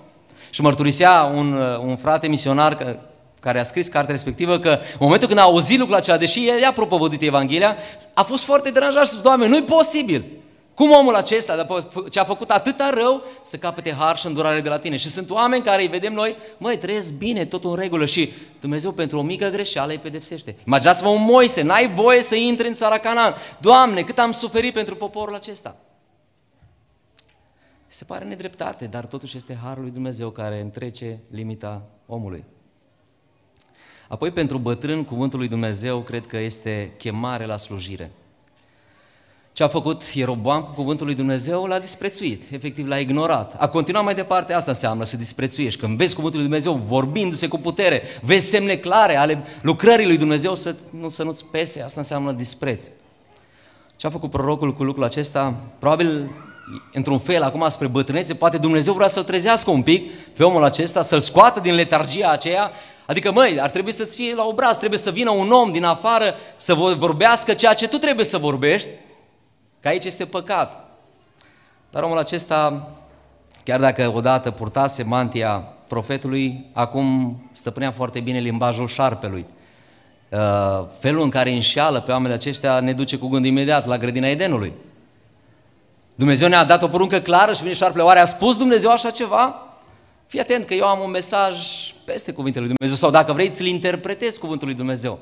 Și mărturisea un, un frate misionar că, care a scris cartea respectivă că în momentul când a auzit lucrul acela, deși el a propovăduit Evanghelia, a fost foarte deranjat și a zis, Doamne, nu-i posibil! Cum omul acesta, ce a făcut atâta rău, să capete har și îndurare de la tine? Și sunt oameni care îi vedem noi, măi, trăiesc bine, totul în regulă și Dumnezeu pentru o mică greșeală îi pedepsește. Imaginați-vă un Moise, n-ai voie să intri în țara Canaan. Doamne, cât am suferit pentru poporul acesta! Se pare nedreptate, dar totuși este harul lui Dumnezeu care întrece limita omului. Apoi, pentru bătrân, cuvântul lui Dumnezeu cred că este chemare la slujire. Ce a făcut Ieroboam cu cuvântul lui Dumnezeu l-a disprețuit, efectiv l-a ignorat. A continuat mai departe, asta înseamnă să disprețuiești. Când vezi cuvântul lui Dumnezeu vorbindu-se cu putere, vezi semne clare ale lucrării lui Dumnezeu să, nu, să nu-ți pese, asta înseamnă dispreț. Ce a făcut prorocul cu lucrul acesta? Probabil, într-un fel, acum spre bătrânețe, poate Dumnezeu vrea să-l trezească un pic pe omul acesta, să-l scoată din letargia aceea. Adică, măi, ar trebui să-ți fie la obraz, trebuie să vină un om din afară să vorbească ceea ce tu trebuie să vorbești, că aici este păcat. Dar omul acesta, chiar dacă odată purtase mantia profetului, acum stăpânea foarte bine limbajul șarpelui. Felul în care înșeală pe oamenii aceștia ne duce cu gândul imediat la grădina Edenului. Dumnezeu ne-a dat o poruncă clară și vine șarpele. Oare a spus Dumnezeu așa ceva? Fii atent că eu am un mesaj peste cuvintele lui Dumnezeu sau dacă vrei ți-l interpretezi cuvântul lui Dumnezeu.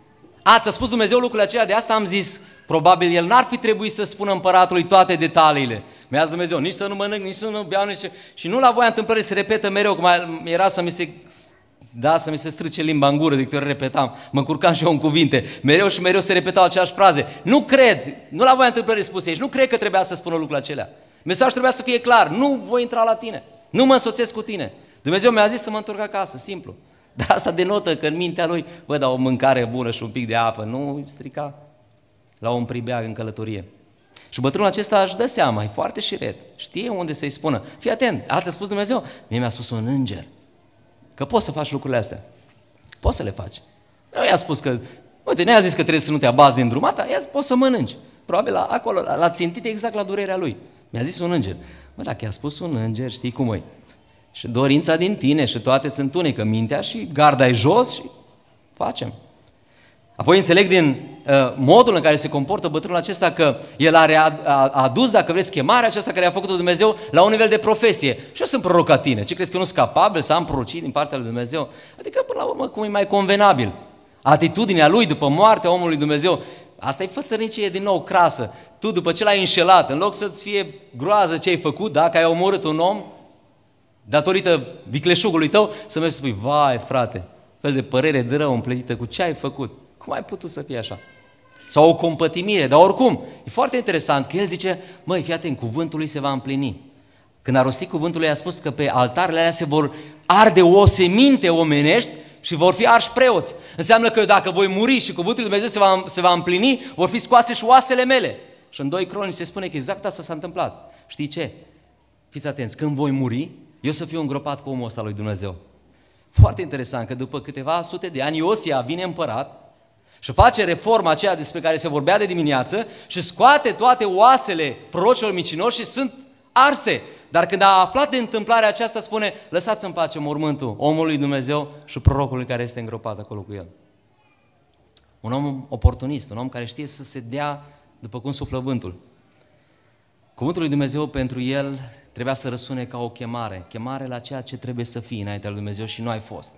A, ți-a spus Dumnezeu lucrurile acelea, de asta am zis, probabil el n-ar fi trebuit să spună împăratului toate detaliile. Mi-a zis Dumnezeu, nici să nu mănânc, nici să nu beau, nici... Și nu la voia întâmplării se repetă mereu, cum era să mi se... Da, să mi se strâce limba în gură de câte ori repetam, mă încurcam și eu în cuvinte, mereu și mereu se repetau aceleași fraze. Nu cred, nu la voia întâmplării spuse aici, nu cred că trebuia să spună lucrurile acelea. Mesajul trebuia să fie clar, nu voi intra la tine, nu mă însoțesc cu tine. Dumnezeu mi-a zis să mă întorc acasă, simplu. Dar asta denotă că în mintea lui, bă, dar o mâncare bună și un pic de apă, nu îi strica la un pribeag în călătorie. Și bătrânul acesta își dă seama, e foarte șiret, știe unde să-i spună. Fii atent, ați spus Dumnezeu? Mie mi-a spus un înger că poți să faci lucrurile astea. Poți să le faci. Eu i-a spus că, uite, ne-a zis că trebuie să nu te abazi din drumata, i-a zis, poți să mănânci. Probabil acolo l-a țintit exact la durerea lui. Mi-a zis un înger. Mă, dacă i-a spus un înger, știi cum e? Și dorința din tine și toate îți întunecă mintea și garda-i jos și facem. Apoi înțeleg din uh, modul în care se comportă bătrânul acesta că el are a, a, a adus, dacă vreți, chemarea aceasta care a făcut-o Dumnezeu la un nivel de profesie. Și eu sunt proroc ca tine. Ce crezi că eu nu sunt capabil să am prorocii din partea lui Dumnezeu? Adică, până la urmă, cum e mai convenabil? Atitudinea lui după moartea omului Dumnezeu, asta e fățărnicie din nou crasă. Tu, după ce l-ai înșelat, în loc să-ți fie groază ce ai făcut, dacă ai omorât un om, datorită vicleșugului tău, să mergi să spui, vai frate, fel de părere de rău împletită cu ce ai făcut. Cum ai putut să fie așa? Sau o compătimire, dar oricum, e foarte interesant că el zice, măi, fii atent, cuvântul lui se va împlini. Când a rostit cuvântul lui, a spus că pe altarele alea se vor arde oseminte omenești și vor fi arși preoți. Înseamnă că dacă voi muri și cuvântul lui Dumnezeu se va, se va împlini, vor fi scoase și oasele mele. Și în doi Cronici se spune că exact asta s-a întâmplat. Știi ce? Fiți atenți, când voi muri, eu să fiu îngropat cu omul ăsta lui Dumnezeu. Foarte interesant că după câteva sute de ani Iosia vine împărat și face reforma aceea despre care se vorbea de dimineață și scoate toate oasele prorocilor mincinoși și sunt arse. Dar când a aflat de întâmplarea aceasta spune, lăsați în pace mormântul omului Dumnezeu și prorocului care este îngropat acolo cu el. Un om oportunist, un om care știe să se dea după cum suflă vântul. Cuvântul lui Dumnezeu pentru el trebuia să răsune ca o chemare, chemare la ceea ce trebuie să fii înaintea lui Dumnezeu și nu ai fost.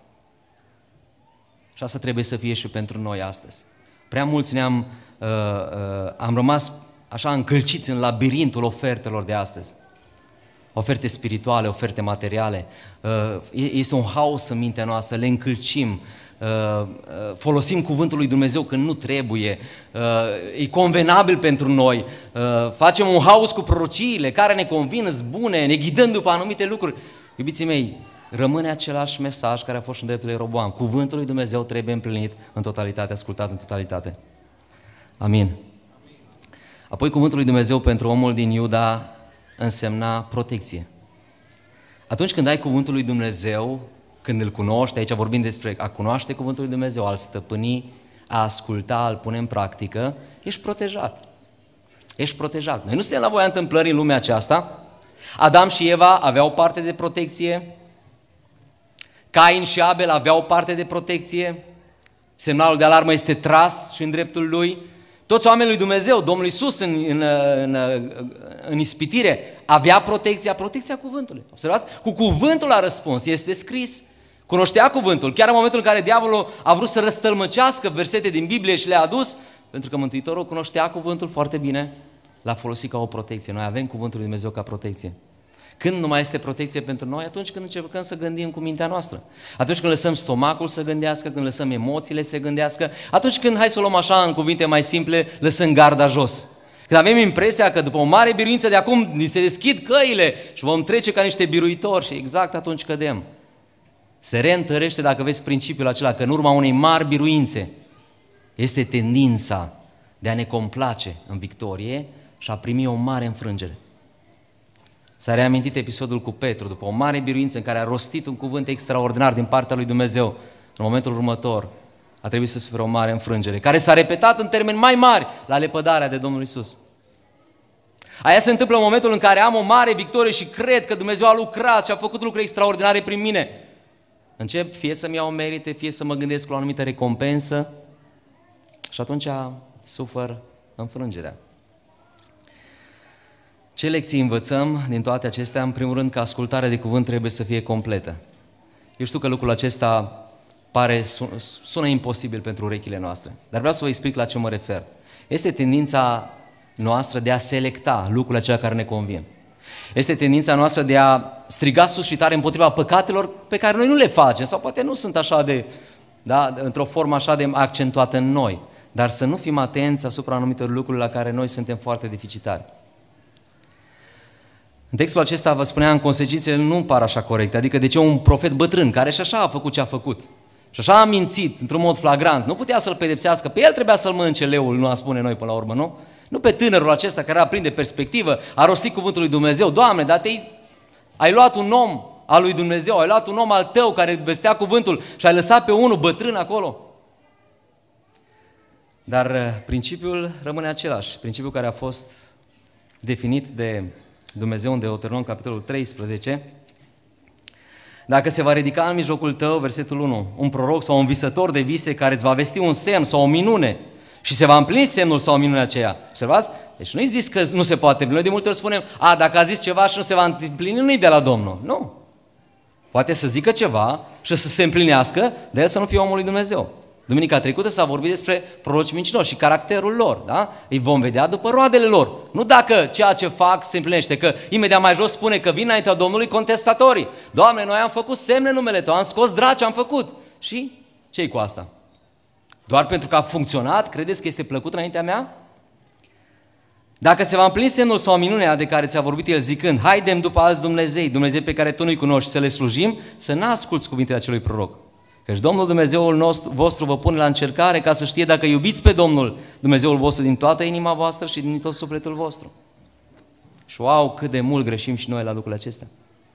Și asta trebuie să fie și pentru noi astăzi. Prea mulți ne-am uh, uh, am rămas așa încălciți în labirintul ofertelor de astăzi. Oferte spirituale, oferte materiale. Uh, este un haos în mintea noastră, le încălcim. Uh, folosim cuvântul lui Dumnezeu când nu trebuie, uh, e convenabil pentru noi, uh, facem un haos cu prorociile care ne convin, sunt bune, ne ghidăm după anumite lucruri. Iubiții mei, rămâne același mesaj care a fost în dreptul lui Ieroboam. Cuvântul lui Dumnezeu trebuie împlinit în totalitate, ascultat în totalitate. Amin. Apoi cuvântul lui Dumnezeu pentru omul din Iuda însemna protecție. Atunci când ai cuvântul lui Dumnezeu, când îl cunoști, aici vorbim despre a cunoaște cuvântul lui Dumnezeu, a-l stăpâni, a asculta, a-l pune în practică, ești protejat. Ești protejat. Noi nu suntem la voia întâmplării în lumea aceasta. Adam și Eva aveau parte de protecție, Cain și Abel aveau parte de protecție, semnalul de alarmă este tras și în dreptul lui. Toți oamenii lui Dumnezeu, Domnul Iisus în, în, în, în ispitire, avea protecția, protecția cuvântului. Observați? Cu cuvântul a răspuns, este scris. Cunoștea cuvântul, chiar în momentul în care diavolul a vrut să răstălmăcească versete din Biblie și le-a adus, pentru că Mântuitorul cunoștea cuvântul foarte bine, l-a folosit ca o protecție. Noi avem cuvântul lui Dumnezeu ca protecție. Când nu mai este protecție pentru noi? Atunci când încercăm să gândim cu mintea noastră. Atunci când lăsăm stomacul să gândească, când lăsăm emoțiile să gândească, atunci când, hai să o luăm așa în cuvinte mai simple, lăsăm garda jos. Când avem impresia că după o mare biruință de acum ni se deschid căile și vom trece ca niște biruitori și exact atunci cădem. Se reîntărește, dacă vezi principiul acela, că în urma unei mari biruințe este tendința de a ne complace în victorie și a primi o mare înfrângere. S-a reamintit episodul cu Petru, după o mare biruință în care a rostit un cuvânt extraordinar din partea lui Dumnezeu. În momentul următor a trebuit să sufere o mare înfrângere, care s-a repetat în termeni mai mari la lepădarea de Domnul Iisus. Aia se întâmplă în momentul în care am o mare victorie și cred că Dumnezeu a lucrat și a făcut lucruri extraordinare prin mine. Încep fie să-mi iau merite, fie să mă gândesc la o anumită recompensă și atunci sufăr înfrângerea. Ce lecții învățăm din toate acestea? În primul rând că ascultarea de cuvânt trebuie să fie completă. Eu știu că lucrul acesta pare, sună imposibil pentru urechile noastre, dar vreau să vă explic la ce mă refer. Este tendința noastră de a selecta lucrurile acelea care ne convin. Este tendința noastră de a striga sus și tare împotriva păcatelor pe care noi nu le facem sau poate nu sunt așa de, da, într-o formă așa de accentuată în noi, dar să nu fim atenți asupra anumitor lucruri la care noi suntem foarte deficitari. În textul acesta vă spuneam, consecințele nu par așa corecte, adică de ce un profet bătrân care și așa a făcut ce a făcut și așa a mințit într-un mod flagrant, nu putea să-l pedepsească, pe el trebuia să-l mănânce leul, nu a spune noi până la urmă, nu? Nu pe tânărul acesta care era plin de perspectivă, a rostit cuvântul lui Dumnezeu. Doamne, dar te-ai, ai luat un om al lui Dumnezeu, ai luat un om al tău care vestea cuvântul și ai lăsat pe unul bătrân acolo. Dar principiul rămâne același, principiul care a fost definit de Dumnezeu în Deuteronom, capitolul treisprezece. Dacă se va ridica în mijlocul tău, versetul unu, un proroc sau un visător de vise care îți va vesti un semn sau o minune și se va împlini semnul sau minunea aceea. Observați? Deci nu-i zis că nu se poate. Noi de multe ori spunem, a, dacă a zis ceva și nu se va împlini, nu-i de la Domnul. Nu. Poate să zică ceva și să se împlinească, de el să nu fie omul lui Dumnezeu. Duminica trecută s-a vorbit despre proroci mincinoși și caracterul lor, da? Îi vom vedea după roadele lor. Nu dacă ceea ce fac se împlinește, că imediat mai jos spune că vin înaintea Domnului contestatorii. Doamne, noi am făcut semne în numele Tău, am scos draci, am făcut. Și ce-i cu asta? Doar pentru că a funcționat, credeți că este plăcut înaintea mea? Dacă se va împlini semnul sau minunea de care ți-a vorbit el zicând, haidem după alți Dumnezei, Dumnezei pe care tu nu-i cunoști, să le slujim, să n-asculți cuvintele acelui proroc. Căci Domnul Dumnezeul nostru, vostru vă pune la încercare ca să știe dacă iubiți pe Domnul Dumnezeul vostru din toată inima voastră și din tot sufletul vostru. Și wow, cât de mult greșim și noi la lucrurile acestea.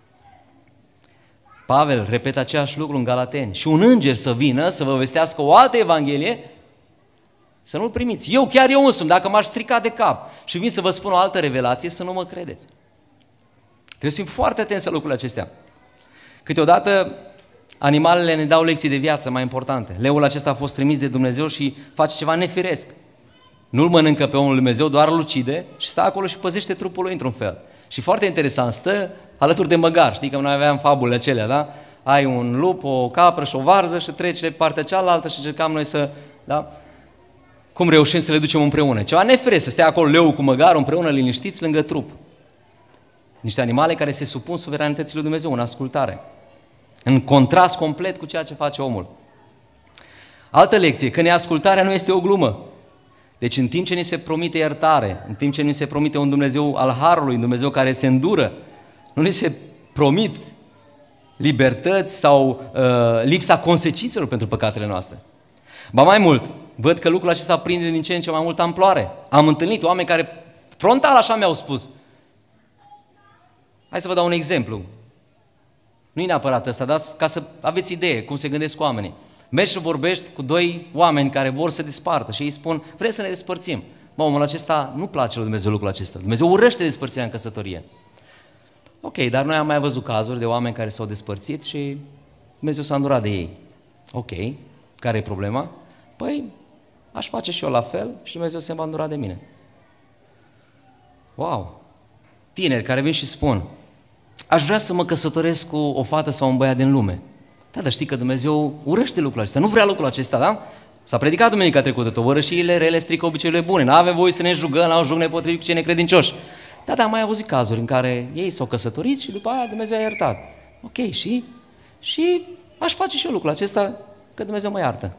Pavel repetă același lucru în Galateni. Și un înger să vină să vă vestească o altă evanghelie, să nu-l primiți. Eu, chiar eu însumi, dacă m-aș strica de cap și vin să vă spun o altă revelație, să nu mă credeți. Trebuie să fim foarte atenți la lucrurile acestea. Câteodată animalele ne dau lecții de viață mai importante. Leul acesta a fost trimis de Dumnezeu și face ceva nefiresc. Nu-l mănâncă pe omul lui Dumnezeu, doar îl ucide și stă acolo și păzește trupul lui într-un fel. Și foarte interesant, stă alături de măgar. Știi că noi aveam fabulele acelea, da? Ai un lup, o capră și o varză și treci de partea cealaltă și încercam noi să, da? Cum reușim să le ducem împreună? Ceva nefiresc, să stea acolo leul cu măgarul împreună liniștiți lângă trup. Niște animale care se supun suveranității lui Dumnezeu în ascultare. În contrast complet cu ceea ce face omul. Altă lecție, că neascultarea nu este o glumă. Deci în timp ce ni se promite iertare, în timp ce ni se promite un Dumnezeu al Harului, un Dumnezeu care se îndură, nu ni se promit libertăți sau uh, lipsa consecințelor pentru păcatele noastre. Ba mai mult, văd că lucrul acesta prinde din ce în ce mai multă amploare. Am întâlnit oameni care frontal așa mi-au spus. Hai să vă dau un exemplu. Nu-i neapărat ăsta, dar ca să aveți idee cum se gândesc oamenii. Mergi și vorbești cu doi oameni care vor să se despartă și îi spun, vrem să ne despărțim. Mă, omul acesta nu place lui Dumnezeu lucrul acesta. Dumnezeu urăște despărțirea în căsătorie. Ok, dar noi am mai văzut cazuri de oameni care s-au despărțit și Dumnezeu s-a îndurat de ei. Ok, care e problema? Păi, aș face și eu la fel și Dumnezeu se va îndura de mine. Wow! Tineri care vin și spun, aș vrea să mă căsătoresc cu o fată sau un băiat din lume. Da, dar știi că Dumnezeu urăște lucrul acesta, nu vrea lucrul acesta, da? S-a predicat duminica trecută, tovărășiile rele strică obiceiurile bune, nu avem voie să ne jugăm la un joc nepotrivit cu cei necredincioși. Da, dar am mai auzit cazuri în care ei s-au căsătorit și după aia Dumnezeu i-a iertat. Ok, și? Și aș face și eu lucrul acesta, că Dumnezeu mă iartă.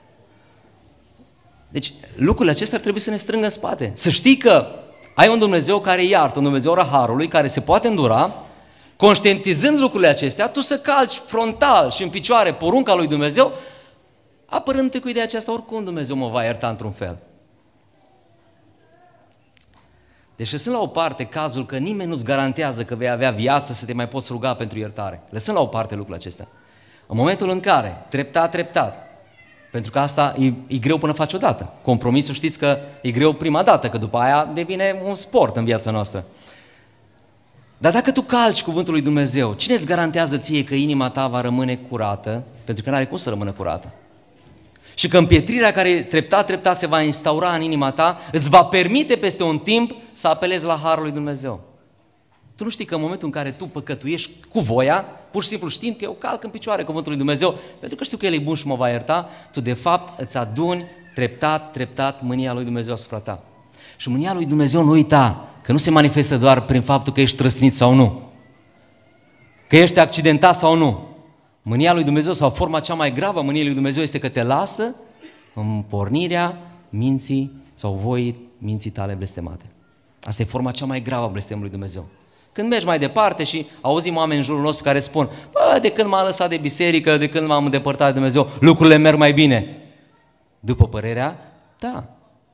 Deci lucrurile acestea ar trebui să ne strângă în spate. Să știi că ai un Dumnezeu care iartă, un Dumnezeu al harului, care se poate îndura, conștientizând lucrurile acestea, tu să calci frontal și în picioare porunca lui Dumnezeu, apărându-te cu ideea aceasta, oricum Dumnezeu mă va ierta într-un fel. Deci lăsând la o parte cazul că nimeni nu-ți garantează că vei avea viață să te mai poți ruga pentru iertare. Lăsând la o parte lucrul acesta. În momentul în care, treptat, treptat, pentru că asta e, e greu până faci odată. Compromisul știți că e greu prima dată, că după aia devine un sport în viața noastră. Dar dacă tu calci cuvântul lui Dumnezeu, cine îți garantează ție că inima ta va rămâne curată? Pentru că nu are cum să rămână curată. Și că împietrirea care treptat, treptat se va instaura în inima ta, îți va permite peste un timp să apelezi la harul lui Dumnezeu. Tu nu știi că în momentul în care tu păcătuiești cu voia, pur și simplu știind că eu calc în picioare cuvântul lui Dumnezeu, pentru că știu că El e bun și mă va ierta, tu de fapt îți aduni treptat, treptat mânia lui Dumnezeu asupra ta. Și mânia lui Dumnezeu, nu uita că nu se manifestă doar prin faptul că ești trăsnit sau nu, că ești accidentat sau nu. Mânia lui Dumnezeu sau forma cea mai gravă a mâniei lui Dumnezeu este că te lasă în pornirea minții sau voii minții tale blestemate. Asta e forma cea mai gravă a blestemului lui Dumnezeu. Când mergi mai departe și auzim oameni în jurul nostru care spun, bă, de când m-am lăsat de biserică, de când m-am îndepărtat de Dumnezeu, lucrurile merg mai bine. După părerea ta,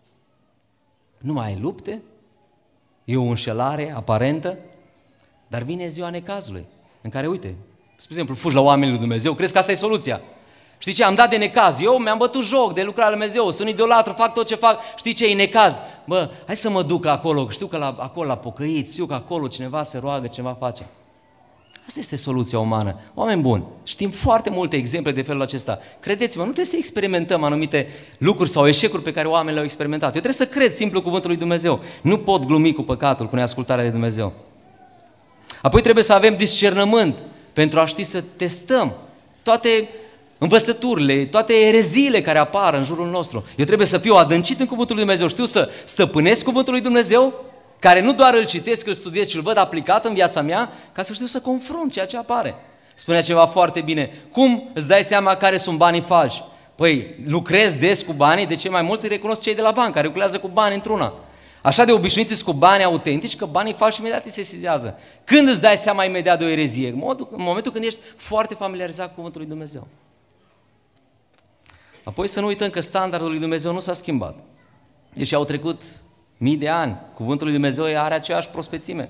nu mai ai lupte, e o înșelare aparentă, dar vine ziua necazului, în care, uite, spre exemplu, fugi la oamenii lui Dumnezeu, crezi că asta e soluția. Știi ce? Am dat de necaz, eu mi-am bătut joc de lucrarea lui Dumnezeu, sunt idolatru, fac tot ce fac, știi ce? E necaz. Bă, hai să mă duc acolo, știu că la, acolo la pocăiți, știu că acolo cineva se roagă, cineva face. Asta este soluția umană. Oameni buni, știm foarte multe exemple de felul acesta. Credeți-mă, nu trebuie să experimentăm anumite lucruri sau eșecuri pe care oamenii le-au experimentat. Eu trebuie să cred simplu cuvântul lui Dumnezeu. Nu pot glumi cu păcatul, cu neascultarea de Dumnezeu. Apoi trebuie să avem discernământ pentru a ști să testăm toate învățăturile, toate ereziile care apar în jurul nostru. Eu trebuie să fiu adâncit în cuvântul lui Dumnezeu. Știu să stăpânesc cuvântul lui Dumnezeu, care nu doar îl citesc, îl studiez, ci îl văd aplicat în viața mea, ca să știu să confrunt ceea ce apare. Spunea ceva foarte bine. Cum îți dai seama care sunt banii falși? Păi, lucrezi des cu banii, de ce mai mult îi recunosc cei de la bancă, care lucrează cu bani într-una. Așa de obișnuiți cu bani autentici, că banii falși imediat îi se sesizează. Când îți dai seama imediat de o erezie? În, modul, în momentul când ești foarte familiarizat cu cuvântul lui Dumnezeu. Apoi să nu uităm că standardul lui Dumnezeu nu s-a schimbat. Deși au trecut mii de ani, cuvântul lui Dumnezeu are aceeași prospețime.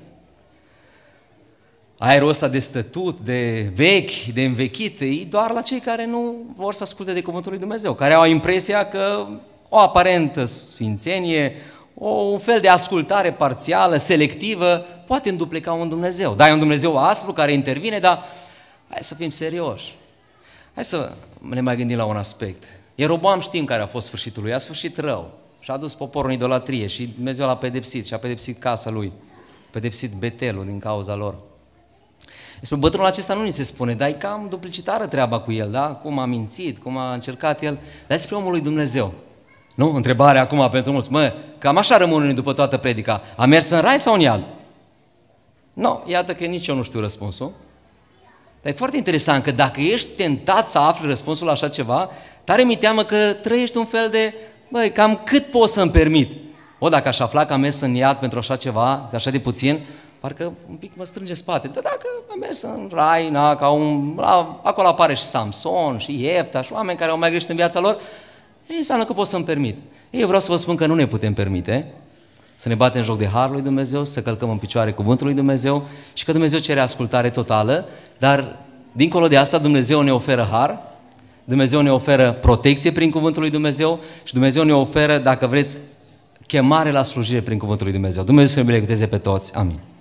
Aerul ăsta de stătut, de vechi, de învechit, e doar la cei care nu vor să asculte de cuvântul lui Dumnezeu, care au impresia că o aparentă sfințenie, o, un fel de ascultare parțială, selectivă, poate îndupleca un Dumnezeu. Da, e un Dumnezeu aspru care intervine, dar hai să fim serioși. Hai să ne mai gândim la un aspect. Ieroboam știm care a fost sfârșitul lui, a sfârșit rău și a dus poporul în idolatrie și Dumnezeu l-a pedepsit și a pedepsit casa lui, a pedepsit Betelul din cauza lor. Despre bătrânul acesta nu ni se spune, dar e cam duplicitară treaba cu el, da? Cum a mințit, cum a încercat el, dar despre omul lui Dumnezeu. Nu? Întrebarea acum pentru mulți, mă, cam așa rămân unii după toată predica, a mers în rai sau în iad? Nu, iată că nici eu nu știu răspunsul. Dar e foarte interesant că dacă ești tentat să afli răspunsul la așa ceva, tare mi teamă că trăiești un fel de, băi, cam cât pot să-mi permit? O, dacă aș afla că am mers în iad pentru așa ceva, de așa de puțin, parcă un pic mă strânge spate. Dar dacă am mers în rai, na, ca un, la, acolo apare și Samson, și Iefta, și oameni care au mai greșit în viața lor, ei, înseamnă că pot să-mi permit. Ei, eu vreau să vă spun că nu ne putem permite să ne batem joc de harul lui Dumnezeu, să călcăm în picioare cuvântul lui Dumnezeu și că Dumnezeu cere ascultare totală, dar dincolo de asta Dumnezeu ne oferă har, Dumnezeu ne oferă protecție prin cuvântul lui Dumnezeu și Dumnezeu ne oferă, dacă vreți, chemare la slujire prin cuvântul lui Dumnezeu. Dumnezeu să ne binecuvânteze pe toți. Amin.